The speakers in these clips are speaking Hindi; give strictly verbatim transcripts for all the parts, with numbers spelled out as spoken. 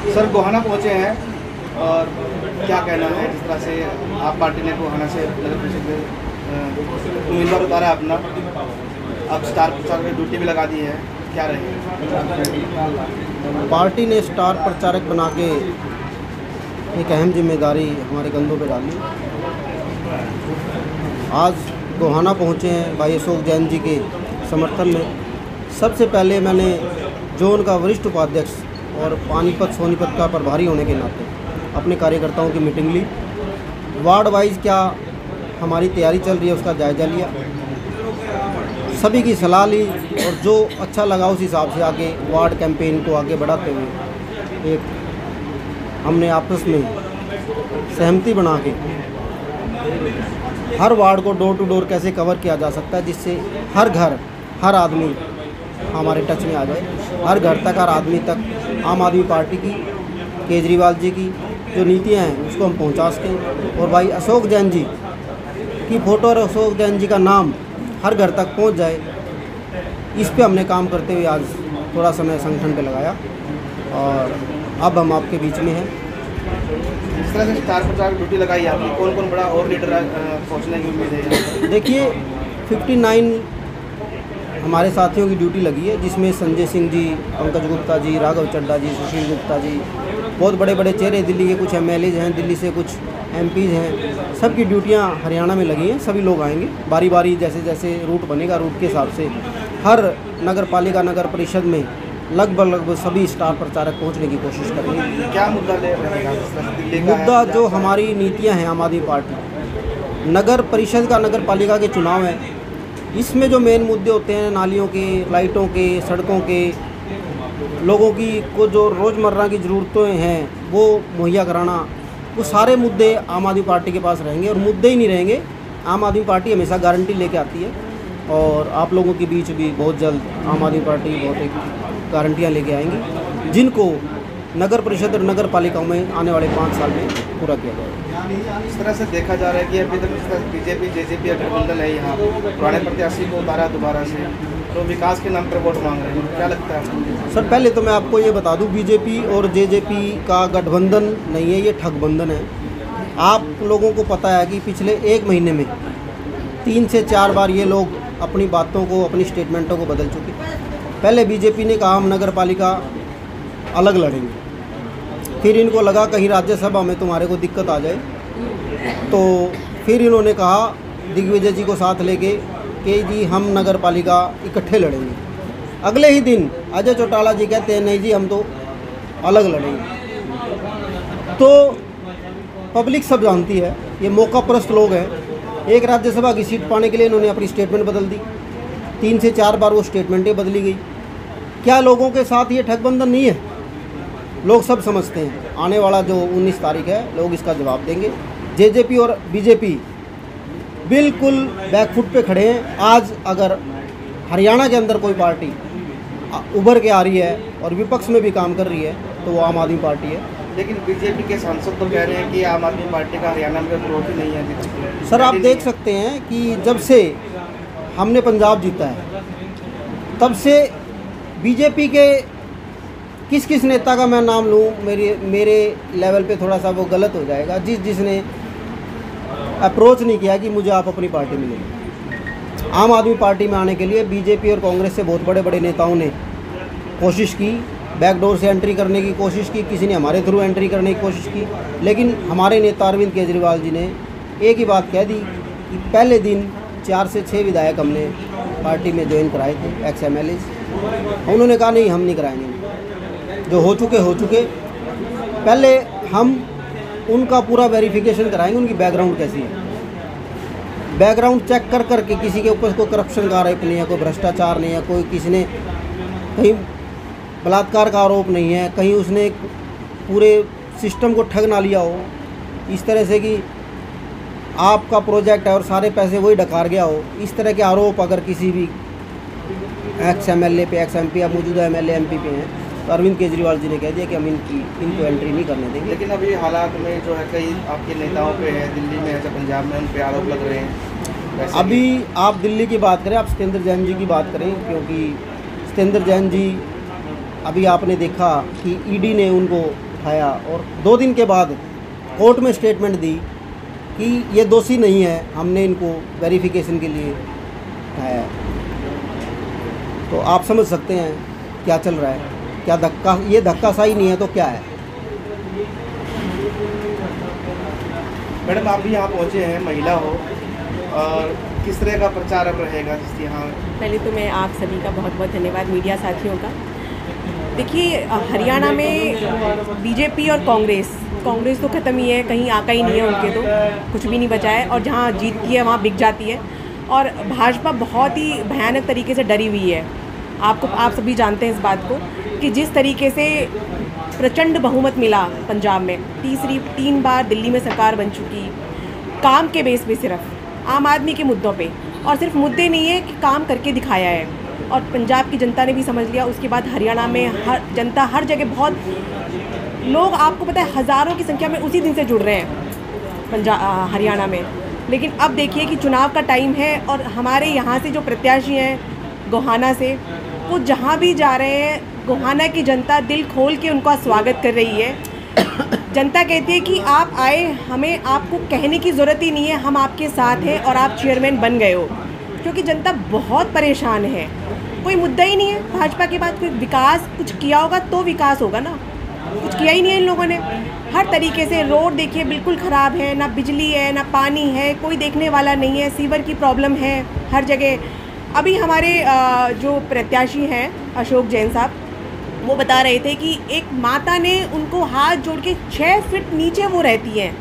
सर गोहाना पहुंचे हैं और क्या कहना है, जिस तरह से आप पार्टी ने गोहाना से नगर परिषद में उम्मीदवार उतारा अपना, अब स्टार प्रचारक में ड्यूटी भी लगा दी है, क्या रहेगी? पार्टी ने स्टार प्रचारक बना के एक अहम जिम्मेदारी हमारे कंधों पर डाली। आज गोहाना पहुँचे हैं भाई अशोक जैन जी के समर्थन में। सबसे पहले मैंने जोन का वरिष्ठ उपाध्यक्ष और पानीपत सोनीपत का प्रभारी होने के नाते अपने कार्यकर्ताओं की मीटिंग ली। वार्ड वाइज क्या हमारी तैयारी चल रही है उसका जायज़ा लिया, सभी की सलाह ली और जो अच्छा लगा उस हिसाब से आगे वार्ड कैंपेन को आगे बढ़ाते हुए एक हमने आपस में सहमति बना के हर वार्ड को डोर टू डोर कैसे कवर किया जा सकता है जिससे हर घर हर आदमी हमारे टच में आ जाए, हर घर तक हर आदमी तक आम आदमी पार्टी की, केजरीवाल जी की जो नीतियां हैं उसको हम पहुंचा सकें और भाई अशोक जैन जी की फ़ोटो और अशोक जैन जी का नाम हर घर तक पहुंच जाए। इस पे हमने काम करते हुए आज थोड़ा समय संगठन पे लगाया और अब हम आपके बीच में हैं। जिस तरह से स्टार प्रचारक ड्यूटी लगाई आपने, कौन कौन बड़ा और लीडर पहुँचने की उम्मीद है? देखिए उनसठ हमारे साथियों की ड्यूटी लगी है, जिसमें संजय सिंह जी, पंकज गुप्ता जी, राघव चड्ढा जी, सुशील गुप्ता जी, बहुत बड़े बड़े चेहरे, दिल्ली के कुछ एम एल एज हैं, दिल्ली से कुछ एम पीज़ हैं, सबकी ड्यूटियां हरियाणा में लगी हैं। सभी लोग आएंगे बारी बारी, जैसे जैसे रूट बनेगा रूट के हिसाब से हर नगर पालिका नगर परिषद में लगभग लगभग सभी स्टार प्रचारक पहुँचने की कोशिश करेंगे। क्या मुद्दा ले रहेगा? मुद्दा जो हमारी नीतियाँ हैं आम आदमी पार्टी, नगर परिषद का नगर पालिका के चुनाव हैं, इसमें जो मेन मुद्दे होते हैं नालियों के, लाइटों के, सड़कों के, लोगों की को जो रोज़मर्रा की ज़रूरतें हैं वो मुहैया कराना, वो सारे मुद्दे आम आदमी पार्टी के पास रहेंगे और मुद्दे ही नहीं रहेंगे। आम आदमी पार्टी हमेशा गारंटी लेके आती है और आप लोगों के बीच भी बहुत जल्द आम आदमी पार्टी बहुत एक गारंटियाँ लेके आएंगी जिनको नगर परिषद और नगर पालिकाओं में आने वाले पाँच साल में पूरा किया जाएगा। इस तरह से देखा जा रहा है कि अभी तक बीजेपी जेजेपी गठबंधन है, यहाँ पुराने प्रत्याशी को उतारा दोबारा से, तो विकास के नाम पर वोट मांग रहे हैं, क्या लगता है? सर पहले तो मैं आपको ये बता दूं, बीजेपी और जेजेपी का गठबंधन नहीं है, ये ठगबंधन है। आप लोगों को पता है कि पिछले एक महीने में तीन से चार बार ये लोग अपनी बातों को, अपनी स्टेटमेंटों को बदल चुके। पहले बीजेपी ने कहा हम नगर पालिका अलग लड़ेंगे, फिर इनको लगा कहीं राज्यसभा में तुम्हारे को दिक्कत आ जाए, तो फिर इन्होंने कहा दिग्विजय जी को साथ लेके कि जी हम नगर पालिका इकट्ठे लड़ेंगे। अगले ही दिन अजय चौटाला जी कहते हैं नहीं जी हम तो अलग लड़ेंगे। तो पब्लिक सब जानती है, ये मौकाप्रस्त लोग हैं। एक राज्यसभा की सीट पाने के लिए इन्होंने अपनी स्टेटमेंट बदल दी, तीन से चार बार वो स्टेटमेंटें बदली गई। क्या लोगों के साथ ये ठगबंधन नहीं है? लोग सब समझते हैं। आने वाला जो उन्नीस तारीख है लोग इसका जवाब देंगे। जेजेपी और बीजेपी बिल्कुल बैकफुट पे खड़े हैं। आज अगर हरियाणा के अंदर कोई पार्टी उभर के आ रही है और विपक्ष में भी काम कर रही है तो वो आम आदमी पार्टी है। लेकिन बीजेपी के सांसद तो कह रहे हैं कि आम आदमी पार्टी का हरियाणा में ग्रोथ ही नहीं है। सर आप देख सकते हैं कि जब से हमने पंजाब जीता है तब से बीजेपी के किस किस नेता का मैं नाम लूँ, मेरे मेरे लेवल पे थोड़ा सा वो गलत हो जाएगा, जिस जिसने अप्रोच नहीं किया कि मुझे आप अपनी पार्टी में लें। आम आदमी पार्टी में आने के लिए बीजेपी और कांग्रेस से बहुत बड़े बड़े नेताओं ने कोशिश की, बैकडोर से एंट्री करने की कोशिश की, किसी ने हमारे थ्रू एंट्री करने की कोशिश की, लेकिन हमारे नेता अरविंद केजरीवाल जी ने एक ही बात कह दी कि पहले दिन चार से छः विधायक हमने पार्टी में ज्वाइन कराए थे, एक्स एम एल एज। उन्होंने कहा नहीं हम नहीं कराएंगे, जो हो चुके हो चुके, पहले हम उनका पूरा वेरिफिकेशन कराएंगे, उनकी बैकग्राउंड कैसी है, बैकग्राउंड चेक कर करके किसी के ऊपर कोई करप्शन का आरोप नहीं है, कोई भ्रष्टाचार नहीं है, कोई किसी ने कहीं बलात्कार का आरोप नहीं है, कहीं उसने पूरे सिस्टम को ठग ना लिया हो, इस तरह से कि आपका प्रोजेक्ट है और सारे पैसे वही डकार गया हो, इस तरह के आरोप अगर किसी भी एक्स एम एल ए पे, एक्स एम पी या मौजूदा M L A M P पे हैं तो अरविंद केजरीवाल जी ने कह दिया कि हम इनकी इनको एंट्री नहीं करने देंगे। लेकिन अभी हालात में जो है कई आपके नेताओं पे है, दिल्ली में है, पंजाब में, उन पे आरोप लग रहे हैं। अभी आप दिल्ली की बात करें, आप सत्येंद्र जैन जी की बात करें, क्योंकि सत्येंद्र जैन जी अभी आपने देखा कि ईडी ने उनको उठाया और दो दिन के बाद कोर्ट में स्टेटमेंट दी कि ये दोषी नहीं है, हमने इनको वेरिफिकेशन के लिए उठाया है। तो आप समझ सकते हैं क्या चल रहा है, क्या धक्का, ये धक्काशाही नहीं है तो क्या है। मैडम आप भी यहाँ पहुँचे हैं, महिला हो, और किस तरह का प्रचार अब रहेगा यहाँ? पहले तो मैं आप सभी का बहुत बहुत धन्यवाद, मीडिया साथियों का। देखिए, हरियाणा में बीजेपी और कांग्रेस कांग्रेस तो ख़त्म ही है, कहीं आका ही नहीं है, उनके तो कुछ भी नहीं बचा है, और जहाँ जीतती है वहाँ बिक जाती है। और भाजपा बहुत ही भयानक तरीके से डरी हुई है। आपको आप सभी जानते हैं इस बात को कि जिस तरीके से प्रचंड बहुमत मिला पंजाब में, तीसरी तीन बार दिल्ली में सरकार बन चुकी, काम के बेस पे, सिर्फ आम आदमी के मुद्दों पे, और सिर्फ मुद्दे नहीं है कि काम करके दिखाया है, और पंजाब की जनता ने भी समझ लिया। उसके बाद हरियाणा में हर जनता हर जगह, बहुत लोग, आपको पता है, हज़ारों की संख्या में उसी दिन से जुड़ रहे हैं पंजाब हरियाणा में। लेकिन अब देखिए कि चुनाव का टाइम है, और हमारे यहाँ से जो प्रत्याशी हैं गोहाना से, वो जहाँ भी जा रहे हैं, गोहाना की जनता दिल खोल के उनका स्वागत कर रही है। जनता कहती है कि आप आए, हमें आपको कहने की ज़रूरत ही नहीं है, हम आपके साथ हैं और आप चेयरमैन बन गए हो। क्योंकि जनता बहुत परेशान है, कोई मुद्दा ही नहीं है भाजपा के बाद। कोई विकास कुछ किया होगा तो विकास होगा ना, कुछ किया ही नहीं है इन लोगों ने। हर तरीके से रोड देखिए बिल्कुल ख़राब है, ना बिजली है, ना पानी है, कोई देखने वाला नहीं है, सीवर की प्रॉब्लम है हर जगह। अभी हमारे जो प्रत्याशी हैं अशोक जैन साहब, वो बता रहे थे कि एक माता ने उनको हाथ जोड़ के छः फीट नीचे वो रहती हैं,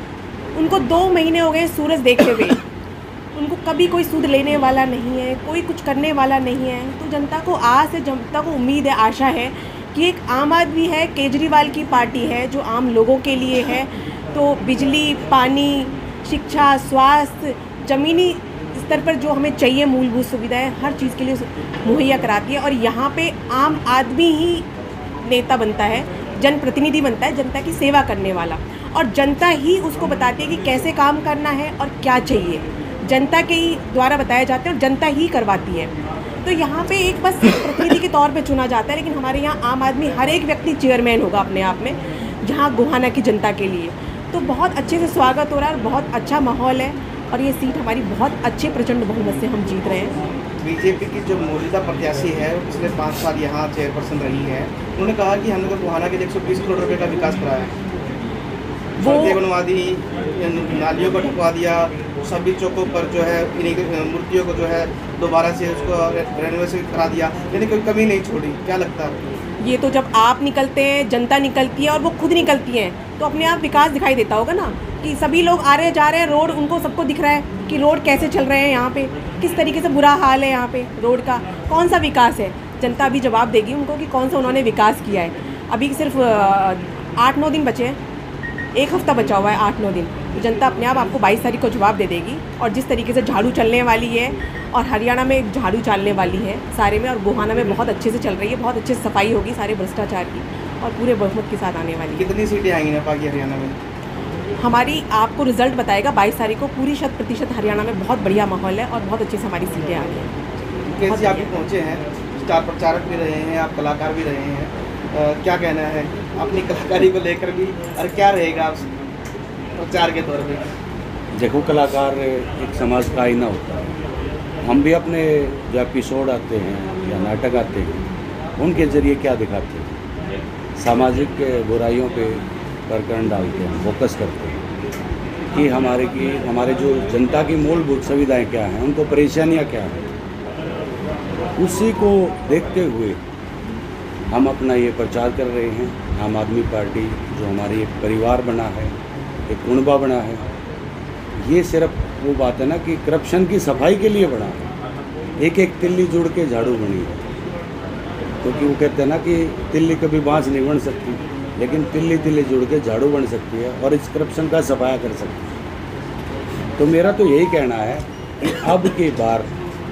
उनको दो महीने हो गए सूरज देखते हुए, उनको कभी कोई सूद लेने वाला नहीं है, कोई कुछ करने वाला नहीं है। तो जनता को आस है, जनता को उम्मीद है, आशा है कि एक आम आदमी है, केजरीवाल की पार्टी है जो आम लोगों के लिए है। तो बिजली, पानी, शिक्षा, स्वास्थ्य, ज़मीनी स्तर पर जो हमें चाहिए मूलभूत सुविधाएं, हर चीज़ के लिए मुहैया कराती है। और यहाँ पे आम आदमी ही नेता बनता है, जनप्रतिनिधि बनता है, जनता की सेवा करने वाला, और जनता ही उसको बताती है कि कैसे काम करना है और क्या चाहिए। जनता के ही द्वारा बताया जाता है और जनता ही करवाती है। तो यहाँ पे एक बस प्रतिनिधि के तौर पे चुना जाता है, लेकिन हमारे यहाँ आम आदमी हर एक व्यक्ति चेयरमैन होगा अपने आप में, जहाँ गोहाना की जनता के लिए। तो बहुत अच्छे से स्वागत हो रहा है, बहुत अच्छा माहौल है, और ये सीट हमारी बहुत अच्छे प्रचंड बहुमत से हम जीत रहे हैं। बीजेपी की जो मौजूदा प्रत्याशी है, पिछले पाँच साल यहाँ चेयरपर्सन रही है, उन्होंने कहा कि हमने तो गोहाना के एक सौ बीस करोड़ रुपये का विकास कराया है, सड़कें बनवा दी, नालियों को ठुकवा दिया, सभी चौकों पर जो है इन्हीं मूर्तियों को जो है दोबारा से उसको रेनोवेशन करा दिया, यानी कोई कमी नहीं छोड़ी। क्या लगता है? ये तो जब आप निकलते हैं, जनता निकलती है और वो खुद निकलती हैं, तो अपने आप विकास दिखाई देता होगा ना, कि सभी लोग आ रहे जा रहे हैं, रोड उनको सबको दिख रहा है कि रोड कैसे चल रहे हैं, यहाँ पे किस तरीके से बुरा हाल है, यहाँ पे रोड का कौन सा विकास है। जनता अभी जवाब देगी उनको कि कौन सा उन्होंने विकास किया है। अभी सिर्फ आठ नौ दिन बचे हैं, एक हफ्ता बचा हुआ है, आठ नौ दिन, तो जनता अपने आप आपको बाईस तारीख को जवाब दे देगी। और जिस तरीके से झाड़ू चलने वाली है, और हरियाणा में झाड़ू चलने वाली है सारे में, और गोहाना में बहुत अच्छे से चल रही है, बहुत अच्छे से सफाई होगी सारे भ्रष्टाचार की, और पूरे बहुमत के साथ आने वाली है। कितनी सीटें आएंगी नेपाल की हरियाणा में? हमारी आपको रिजल्ट बताएगा बाईस तारीख को। पूरी शत प्रतिशत हरियाणा में बहुत बढ़िया माहौल है, और बहुत अच्छे से हमारी सीटें आ रही हैं। कैसे आप पहुँचे हैं, स्टार प्रचारक भी रहे हैं, आप कलाकार भी रहे हैं, आ, क्या कहना है अपनी कलाकारी को लेकर भी, और क्या रहेगा आप प्रचार के तौर पे? देखो, कलाकार एक समाज का आईना होता है। हम भी अपने जो एपिसोड आते हैं या नाटक आते हैं, उनके ज़रिए क्या दिखाते हैं, सामाजिक बुराइयों पे प्रकरण डालते हैं, फोकस करते हैं कि हमारे की हमारे जो जनता की मूलभूत सुविधाएं क्या हैं, उनको परेशानियां क्या हैं। उसी को देखते हुए हम अपना ये प्रचार कर रहे हैं। आम आदमी पार्टी जो हमारी एक परिवार बना है, एक कुनबा बना है, ये सिर्फ वो बात है ना कि करप्शन की सफाई के लिए बना है। एक एक तिल्ली जुड़ के झाड़ू बनी है, क्योंकि वो कहते हैं ना कि तिल्ली कभी बाँस नहीं बन सकती, लेकिन तिल्ली तिल्ली जुड़ के झाड़ू बन सकती है और इस करप्शन का सफाया कर सकती है। तो मेरा तो यही कहना है कि अब की बार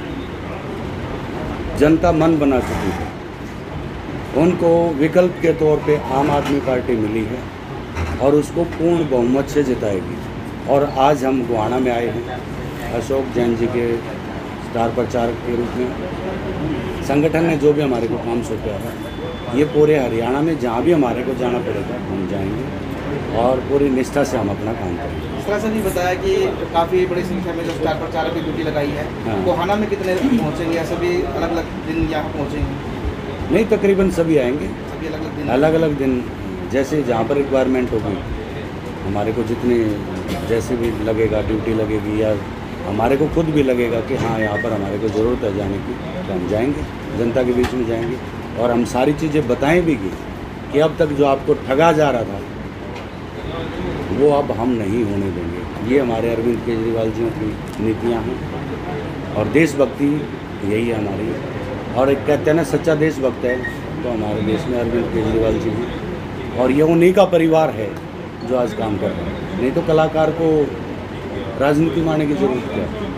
जनता मन बना चुकी है, उनको विकल्प के तौर पे आम आदमी पार्टी मिली है और उसको पूर्ण बहुमत से जिताएगी। और आज हम गोहाना में आए हैं अशोक जैन जी के स्टार प्रचारक के रूप में। संगठन ने जो भी हमारे को काम सौंपा है ये पूरे हरियाणा में जहाँ भी हमारे को जाना पड़ेगा हम जाएंगे और पूरी निष्ठा से हम अपना काम करेंगे। इस तरह से भी बताया कि काफ़ी बड़ी संख्या में जो स्टार प्रचारक की ड्यूटी लगाई है, हाँ। गोहाना में कितने पहुँचेंगे या सभी अलग अलग दिन यहाँ पहुँचेंगे? नहीं, तकरीबन सभी आएंगे, सभी अलग अलग दिन अलग अलग दिन, जैसे जहाँ पर रिक्वायरमेंट होगी हमारे को, जितने जैसे भी लगेगा ड्यूटी लगेगी या हमारे को खुद भी लगेगा कि हाँ यहाँ पर हमारे को ज़रूरत है जाने की, तो हम जाएंगे, जनता के बीच में जाएंगे और हम सारी चीज़ें बताएं भी कि अब तक जो आपको ठगा जा रहा था वो अब हम नहीं होने देंगे। ये हमारे अरविंद केजरीवाल जी की नीतियाँ हैं और देशभक्ति यही है हमारी। और एक कहते हैं ना, सच्चा देशभक्त है तो हमारे देश में अरविंद केजरीवाल जी हैं और ये उन्हीं का परिवार है जो आज काम कर रहा है। नहीं तो कलाकार को राजनीति में आने की जरूरत क्या है।